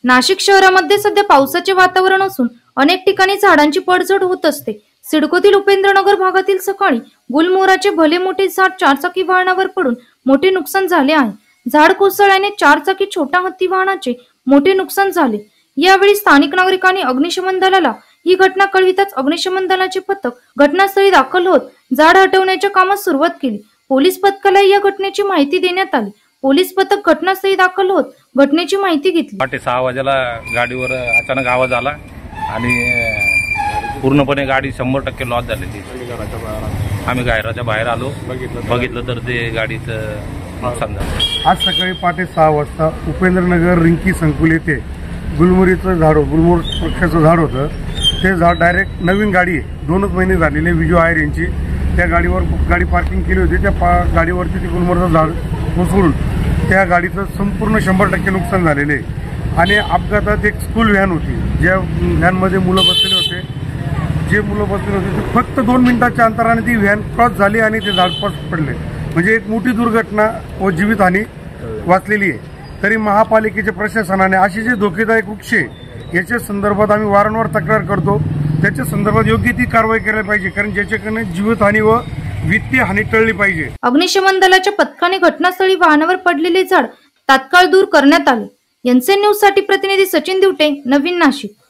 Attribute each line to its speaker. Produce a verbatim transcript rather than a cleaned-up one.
Speaker 1: नाशिक शहरामध्ये सध्या पावसाचे वातावरण असून अनेक ठिकाणी झाडांची पडझड होत असते। सिडकोतील उपेंद्रनगर भागातील सकाळी गुलमोहराचे भले मोठे झाड चारचाकी वाहनावर पडून मोठे नुकसान झाले आहे। झाड कोसळल्याने चारचाकी छोटा हत्ती वाहनाचे मोठे नुकसान झाले। यावेळी स्थानिक नागरिकांनी अग्निशमन दलाला ही घटना कळविताच अग्निशमन दलाचे पथक घटनास्थळी दाखल होत झाड हटवण्याच्या कामास सुरुवात केली। पोलीस पथकाला या घटनेची माहिती देण्यात आली। पोलीस पथक घटनास्थळी दाखल होत घटनेची माहिती घेतली।
Speaker 2: पहाटे सहा वाजेला गाडीवर अचानक आवाज आला आणि पूर्णपणे गाडी शंभर टक्के लॉस झालेली। आम्ही गायराच्या बाहेर आलो, बघितलं तर ते गाडीचं नुकसान झालं।
Speaker 3: आज सकाळी पहाटे सहा वाजता उपेंद्रनगर रिंकी संकुल येथे गुलमोहरीचं झाड गुलमोहर वृक्षाचं झाड होतं। ते झाड डायरेक्ट नवीन गाडी आहे, दोनच महिने झालेले विजू आयर यांची, त्या गाडीवर गाडी पार्किंग केली होती। त्या पा गाडीवरती ते गुलमोहरचं झाड कोसळून त्या गाडीचं संपूर्ण शंभर टक्के नुकसान झालेले आहे। आणि अपघातात एक स्कूल व्हॅन होती, ज्या व्हॅनमध्ये मुलं बसलेले होते जे मुलं बसलेले होते ते फक्त दोन मिनिटाच्या अंतराने ती व्हॅन क्रॉस झाली आणि ते झाड पडले। म्हणजे एक मोठी दुर्घटना व जीवितहानी वाचलेली आहे। तरी महापालिकेच्या प्रशासनाने असे जे धोकेदायक वृक्ष याच्या संदर्भात आम्ही वारंवार तक्रार करतो, त्याच्या संदर्भात योग्य ती कारवाई करायला पाहिजे, कारण ज्याच्याकडे जीवितहानी व वित्तीय हानी टळली पाहिजे।
Speaker 1: अग्निशमन दलाच्या पथकाने घटनास्थळी वाहनावर पडलेले झाड तात्काळ दूर करण्यात आले। एनसीएन न्यूज साठी प्रतिनिधी सचिन दिवटे, नवीन नाशिक।